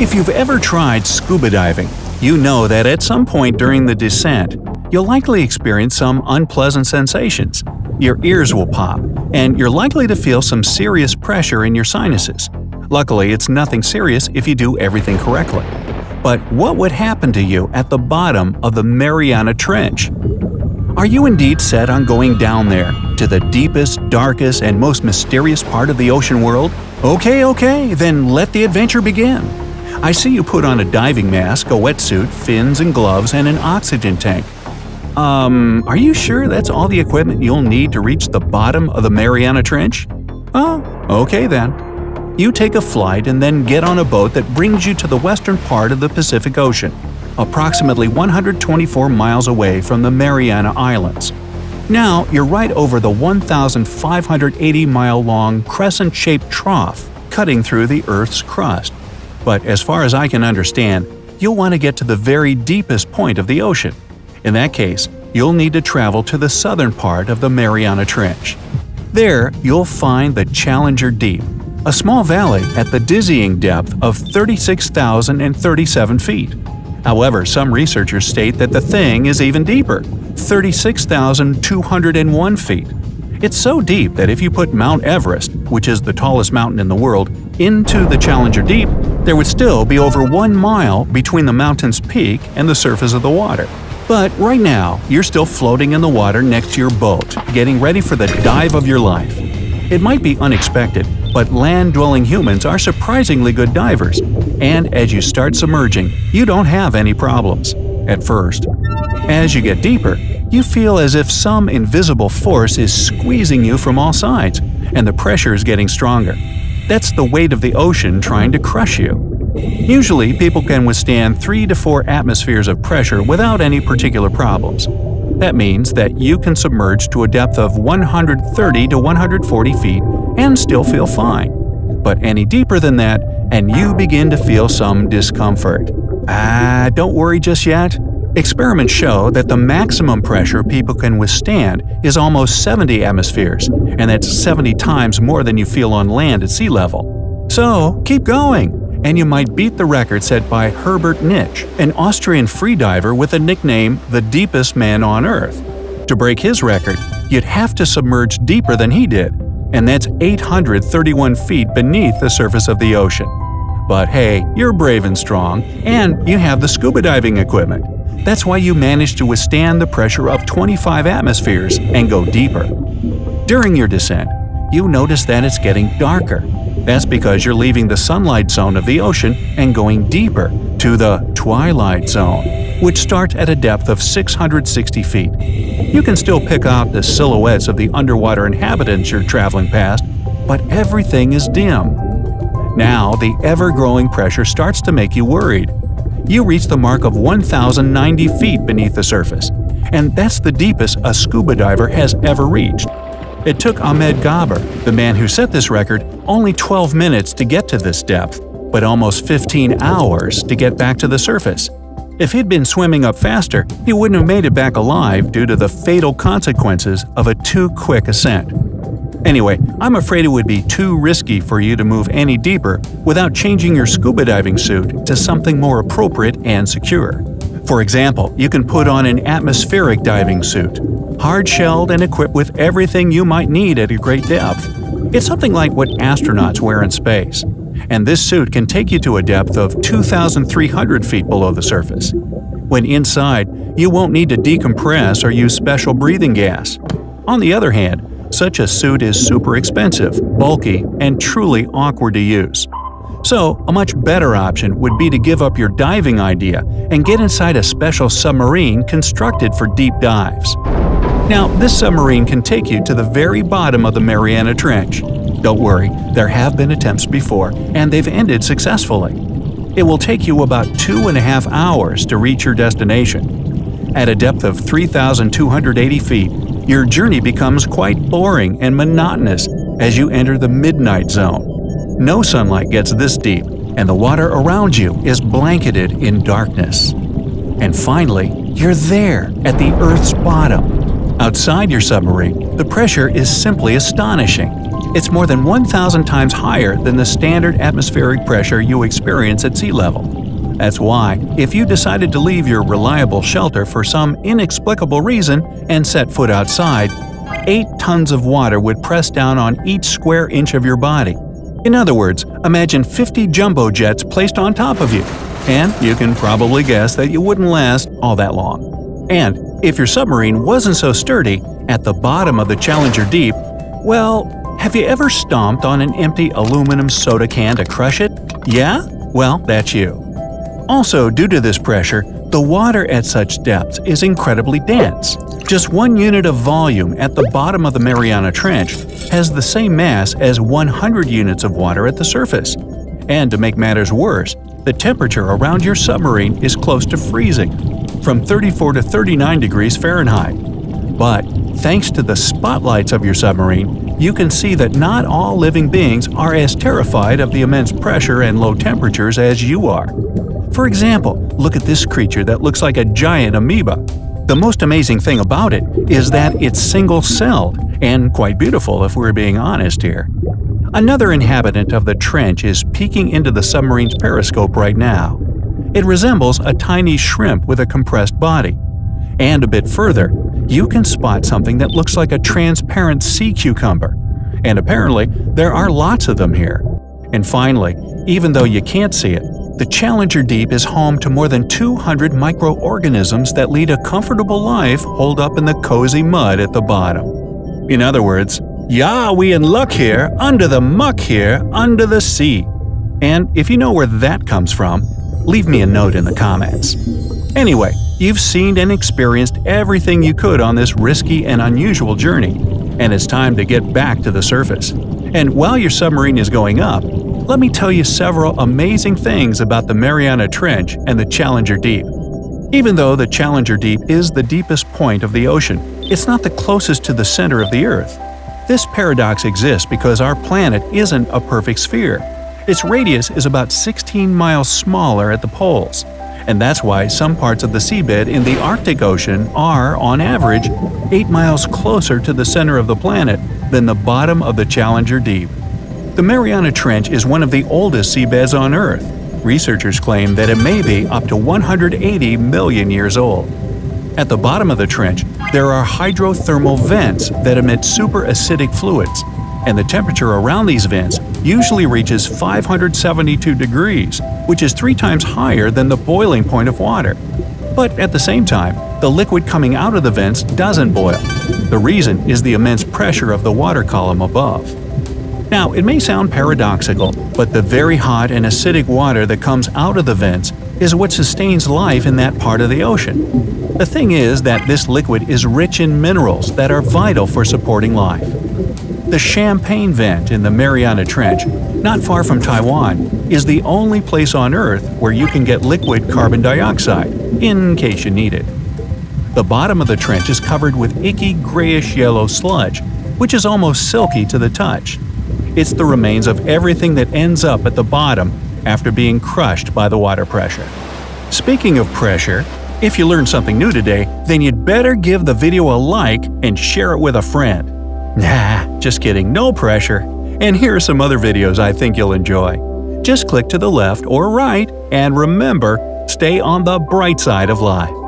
If you've ever tried scuba diving, you know that at some point during the descent, you'll likely experience some unpleasant sensations. Your ears will pop, and you're likely to feel some serious pressure in your sinuses. Luckily, it's nothing serious if you do everything correctly. But what would happen to you at the bottom of the Mariana Trench? Are you indeed set on going down there, to the deepest, darkest, and most mysterious part of the ocean world? Okay, then let the adventure begin. I see you put on a diving mask, a wetsuit, fins and gloves, and an oxygen tank. Are you sure that's all the equipment you'll need to reach the bottom of the Mariana Trench? Oh, okay then. You take a flight and then get on a boat that brings you to the western part of the Pacific Ocean, approximately 124 miles away from the Mariana Islands. Now you're right over the 1,580-mile-long crescent-shaped trough cutting through the Earth's crust. But as far as I can understand, you'll want to get to the very deepest point of the ocean. In that case, you'll need to travel to the southern part of the Mariana Trench. There, you'll find the Challenger Deep, a small valley at the dizzying depth of 36,037 feet. However, some researchers state that the thing is even deeper, 36,201 feet. It's so deep that if you put Mount Everest, which is the tallest mountain in the world, into the Challenger Deep, there would still be over 1 mile between the mountain's peak and the surface of the water. But right now, you're still floating in the water next to your boat, getting ready for the dive of your life. It might be unexpected, but land-dwelling humans are surprisingly good divers, and as you start submerging, you don't have any problems at first. As you get deeper, you feel as if some invisible force is squeezing you from all sides, and the pressure is getting stronger. That's the weight of the ocean trying to crush you. Usually, people can withstand 3 to 4 atmospheres of pressure without any particular problems. That means that you can submerge to a depth of 130 to 140 feet and still feel fine. But any deeper than that, and you begin to feel some discomfort. Don't worry just yet. Experiments show that the maximum pressure people can withstand is almost 70 atmospheres, and that's 70 times more than you feel on land at sea level. So, keep going, and you might beat the record set by Herbert Nitsch, an Austrian freediver with the nickname "the deepest man on Earth." To break his record, you'd have to submerge deeper than he did, and that's 831 feet beneath the surface of the ocean. But hey, you're brave and strong, and you have the scuba diving equipment. That's why you managed to withstand the pressure of 25 atmospheres and go deeper. During your descent, you notice that it's getting darker. That's because you're leaving the sunlight zone of the ocean and going deeper to the twilight zone, which starts at a depth of 660 feet. You can still pick out the silhouettes of the underwater inhabitants you're traveling past, but everything is dim. Now, the ever-growing pressure starts to make you worried. You reach the mark of 1,090 feet beneath the surface, and that's the deepest a scuba diver has ever reached. It took Ahmed Gaber, the man who set this record, only 12 minutes to get to this depth, but almost 15 hours to get back to the surface. If he'd been swimming up faster, he wouldn't have made it back alive due to the fatal consequences of a too quick ascent. Anyway, I'm afraid it would be too risky for you to move any deeper without changing your scuba diving suit to something more appropriate and secure. For example, you can put on an atmospheric diving suit, hard-shelled and equipped with everything you might need at a great depth. It's something like what astronauts wear in space. And this suit can take you to a depth of 2,300 feet below the surface. When inside, you won't need to decompress or use special breathing gas. On the other hand, such a suit is super expensive, bulky, and truly awkward to use. So, a much better option would be to give up your diving idea and get inside a special submarine constructed for deep dives. Now, this submarine can take you to the very bottom of the Mariana Trench. Don't worry, there have been attempts before, and they've ended successfully. It will take you about 2.5 hours to reach your destination. At a depth of 3,280 feet, your journey becomes quite boring and monotonous as you enter the midnight zone. No sunlight gets this deep, and the water around you is blanketed in darkness. And finally, you're there at the Earth's bottom. Outside your submarine, the pressure is simply astonishing. It's more than 1,000 times higher than the standard atmospheric pressure you experience at sea level. That's why, if you decided to leave your reliable shelter for some inexplicable reason and set foot outside, 8 tons of water would press down on each square inch of your body. In other words, imagine 50 jumbo jets placed on top of you, and you can probably guess that you wouldn't last all that long. And if your submarine wasn't so sturdy, at the bottom of the Challenger Deep, well, have you ever stomped on an empty aluminum soda can to crush it? Yeah? Well, that's you. Also, due to this pressure, the water at such depths is incredibly dense. Just 1 unit of volume at the bottom of the Mariana Trench has the same mass as 100 units of water at the surface. And to make matters worse, the temperature around your submarine is close to freezing, from 34 to 39 degrees Fahrenheit. But thanks to the spotlights of your submarine, you can see that not all living beings are as terrified of the immense pressure and low temperatures as you are. For example, look at this creature that looks like a giant amoeba. The most amazing thing about it is that it's single-celled, and quite beautiful if we're being honest here. Another inhabitant of the trench is peeking into the submarine's periscope right now. It resembles a tiny shrimp with a compressed body. And a bit further, you can spot something that looks like a transparent sea cucumber. And apparently, there are lots of them here. And finally, even though you can't see it, the Challenger Deep is home to more than 200 microorganisms that lead a comfortable life holed up in the cozy mud at the bottom. In other words, yeah, we in luck here, under the muck here, under the sea. And if you know where that comes from, leave me a note in the comments. Anyway, you've seen and experienced everything you could on this risky and unusual journey, and it's time to get back to the surface. And while your submarine is going up, let me tell you several amazing things about the Mariana Trench and the Challenger Deep. Even though the Challenger Deep is the deepest point of the ocean, it's not the closest to the center of the Earth. This paradox exists because our planet isn't a perfect sphere. Its radius is about 16 miles smaller at the poles, and that's why some parts of the seabed in the Arctic Ocean are, on average, 8 miles closer to the center of the planet than the bottom of the Challenger Deep. The Mariana Trench is one of the oldest seabeds on Earth. Researchers claim that it may be up to 180 million years old. At the bottom of the trench, there are hydrothermal vents that emit superacidic fluids, and the temperature around these vents usually reaches 572 degrees, which is 3 times higher than the boiling point of water. But at the same time, the liquid coming out of the vents doesn't boil. The reason is the immense pressure of the water column above. Now, it may sound paradoxical, but the very hot and acidic water that comes out of the vents is what sustains life in that part of the ocean. The thing is that this liquid is rich in minerals that are vital for supporting life. The Champagne Vent in the Mariana Trench, not far from Taiwan, is the only place on Earth where you can get liquid carbon dioxide, in case you need it. The bottom of the trench is covered with icky grayish-yellow sludge, which is almost silky to the touch. It's the remains of everything that ends up at the bottom after being crushed by the water pressure. Speaking of pressure, if you learned something new today, then you'd better give the video a like and share it with a friend. Nah, just kidding, no pressure. And here are some other videos I think you'll enjoy. Just click to the left or right, and remember, stay on the bright side of life.